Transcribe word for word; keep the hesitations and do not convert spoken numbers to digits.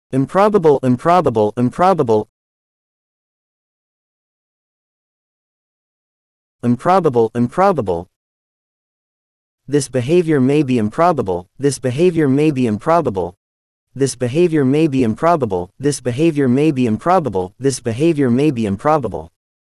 improbable, improbable, improbable, improbable, improbable. This behavior may be improbable, this behavior may be improbable. This behavior may be improbable, this behavior may be improbable, this behavior may be improbable.